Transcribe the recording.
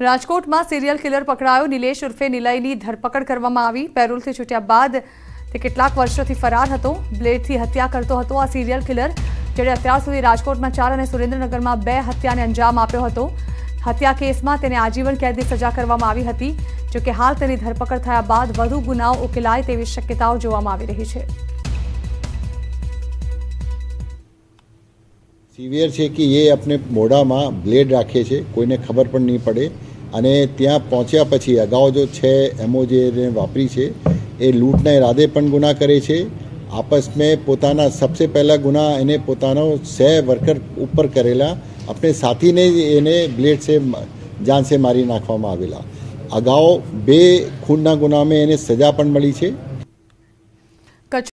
રાજકોટમાં serial killer પકડાયો। નિલેશ ઉર્ફે નિલયની ધરપકડ કરવામાં આવી। પેરોલથી છૂટ્યા બાદ તે કેટલાક વર્ષોથી ફરાર હતો। બ્લેડથી હત્યા કરતો હતો આ સિરિયલ કિલર, જેણે અત્યાર સુધી રાજકોટમાં 4 અને સુરેન્દ્રનગરમાં 2 હત્યાને અંજામ આપ્યો હતો। હત્યા કેસમાં તેને આજીવન કેદની સજા કરવામાં આવી હતી। જો કે હાલ તેની ધરપકડ થયા બાદ વધુ ગુનાઓ ઉકેલાય તેવી શક્યતાઓ જોવામાં આવી રહી છે। सीवियर है कि ये अपने मोढ़ा में ब्लेड राखे छे, कोईने खबर पण नहीं पड़े अने त्यां पहोंच्या पछी अगाऊ जो 6 एमओ जे वापरी छे ए लूटना इरादे पण गुना करे छे। आपस में पोताना सबसे पहला गुना एने पोतानो सह वर्कर ऊपर करेला, अपने साथी ने एने ब्लेड से जान से मारी नाखवामां आवेला। अगाऊ 2 खूनना गुना में एने सजा पण मळी छे।